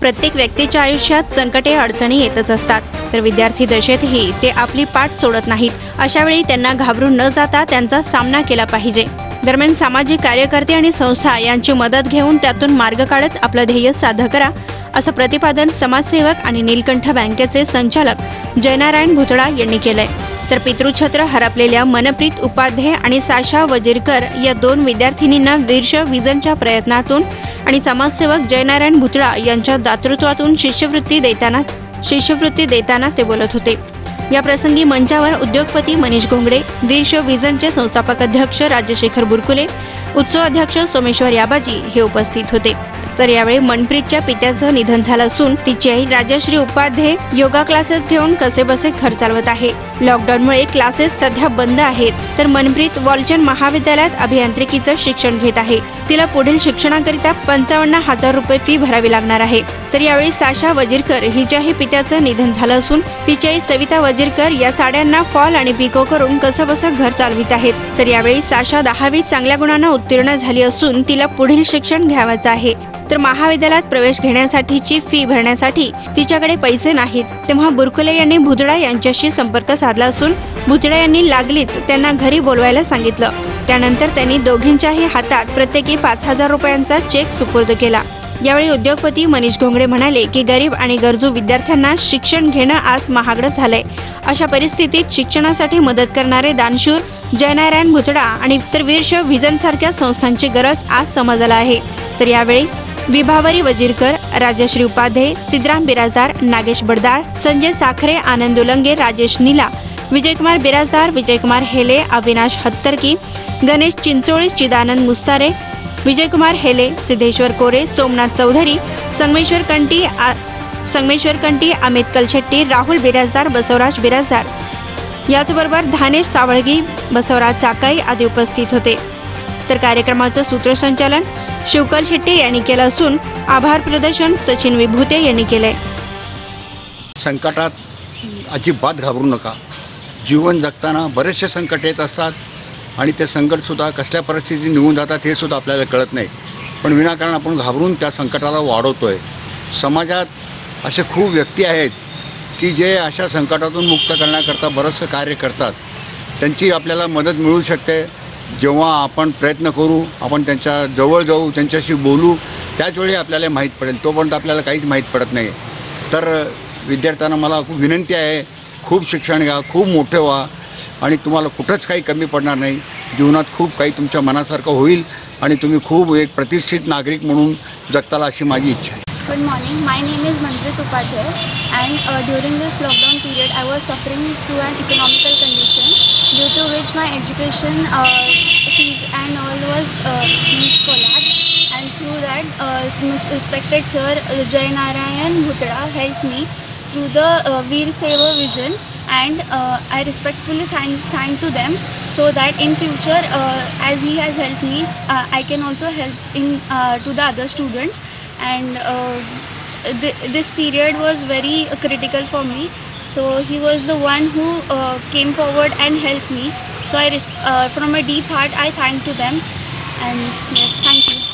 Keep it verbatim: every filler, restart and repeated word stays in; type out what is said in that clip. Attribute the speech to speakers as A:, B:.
A: प्रत्येक व्यक्तीच्या आयुष्यात संकटे अडचणी येतच असतात, तर विद्यार्थी दशेतही ते आपली पाठ सोडत नाहीत। अशा वेळी त्यांना घाबरून न जाता त्यांचा सामना केला पाहिजे। दरम्यान सामाजिक कार्यकर्ते आणि संस्था यांची मदत घेऊन त्यातून मार्ग काढत आपलं ध्येय साध्य करा, असं प्रतिपादन समाजसेवक आणि नीलकंठ बँकेचे संचालक जयनारायण भुतडा यांनी केलंय। तर पितृछत्र हरपलेल्या मनप्रीत उपाध्याय आणि साशा वजीरकर या दोन विद्यार्थिनींना वीरश विजनच्या प्रयत्नातून आणि समाजसेवक जयनारायण भुतडा यांच्या दातृत्वातून शिष्यवृत्ती देताना शिष्यवृत्ती देताना ते बोलत होते। या प्रसंगी मंचावर उद्योगपती मनीष घोंगडे, वीरश विजनचे संस्थापक अध्यक्ष राजशेखर बुरकुले, उत्सव अध्यक्ष सोमेश्वर याबाजी हे उपस्थित होते। तर यावेळी मनप्रीतच्या पित्याचं निधन झालं असून तिची आई राजश्री उपाध्याय योगा क्लासेस घेऊन कसेबसे घर चालवत आहे। लॉकडाऊनमुळे क्लासेस सध्या बंद आहेत, तर मनप्रीत वॉलचंद महाविद्यालयात अभियांत्रिकीचं शिक्षण घेत आहे। तिला पुढील शिक्षणाकरिता पंचावन्न हजार रुपये फी भरावी लागणार आहे। तर यावेळी साशा वजीरकर हिच्याही पित्याचं निधन झालं असून तिची आई सविता वजीरकर या साड्यांना फॉल आणि पिको करून कसंबसं घर चालवित आहेत। तर यावेळी साशा दहावीत चांगल्या गुणांना उत्तीर्ण झाली असून तिला पुढील शिक्षण घ्यायचं आहे। तर महाविद्यालयात प्रवेश घेण्यासाठीची फी भरण्यासाठी तिच्याकडे पैसे नाहीत, तेव्हा बुरकुले यांनी भुतडा यांच्याशी संपर्क साधला असून भुतडा यांनी लागलीच त्यांना घरी बोलवायला सांगितलं। त्यानंतर त्यांनी दोघींच्याही हातात प्रत्येकी पाच हजार रुपयांचा चेक सुपूर्द केला। यावेळी उद्योगपती मनीष घोंगडे म्हणाले की गरीब आणि गरजू विद्यार्थ्यांना शिक्षण घेणं आज महागडं झालंय। अशा परिस्थितीत शिक्षणासाठी मदत करणारे दानशूर जयनारायण भुतडा आणि तर वीरश विजन सारख्या संस्थांची गरज आज समजला आहे। तर यावेळी विभावरी वजीरकर, राजश्री उपाध्याय, सिद्धराम बिराजदार, नागेश बडदाळ, संजय साखरे, आनंद उलंगे, राजेश नीला, विजयकुमार बिराजदार, विजयकुमार हेले, अविनाश हत्तरकी, गणेश चिंचोळी, चिदानंद मुस्तारे, विजयकुमार हेले, सिद्धेश्वर कोरे, सोमनाथ चौधरी, संगमेश्वर कंटी संगमेश्वर कंटी, अमित कलशेट्टी, राहुल बिराजदार, बसवराज बिराजदार, याचबरोबर धानेश सावळगी, बसवराज चाकाई आदी उपस्थित होते। तर कार्यक्रमाचं सूत्रसंचालन शिवकल शेट्टी यांनी केलं असून आभार प्रदर्शन सचिन विभूते यांनी केलंय।
B: संकटात अजिबात घाबरू नका। जीवन जगताना बरेचसे संकट येत असतात आणि ते संकटसुद्धा कसल्या परिस्थितीत निघून जातात हे सुद्धा आपल्याला कळत नाही, पण विनाकारण आपण घाबरून त्या संकटाला वाढवतोय। समाजात असे खूप व्यक्ती आहेत की जे अशा संकटातून मुक्त करण्याकरता बरंचसं कार्य करतात, त्यांची आपल्याला मदत मिळू शकते। जेव्हा आपण प्रयत्न करू, आपण त्यांच्या जवळ जाऊ, त्यांच्याशी बोलू, त्याच वेळी आपल्याला माहीत पडेल, तोपर्यंत आपल्याला काहीच माहीत पडत नाही। तर विद्यार्थ्यांना मला खूप विनंती आहे, खूप शिक्षण घ्या, खूप मोठे व्हा आणि तुम्हाला कुठंच काही कमी पडणार नाही। जीवनात खूप काही तुमच्या मनासारखं होईल आणि तुम्ही खूप एक प्रतिष्ठित नागरिक म्हणून जगताल अशी माझी इच्छा आहे।
C: Good morning. My name is Manpreet Upadhyay, and uh, during this lockdown period, I was suffering to an economical condition due to which my education uh, fees and all was uh, collapsed. And through that, uh, respected sir uh, Jayanarayan Bhutra helped me through the uh, Veer Seva vision, and uh, I respectfully thank thank to them, so that in future, uh, as he has helped me, uh, I can also help in uh, to the other students. And uh, th this period was very uh, critical for me, so he was the one who uh, came forward and helped me. So I, uh, from a deep heart, I thank to them, and yes, thank you.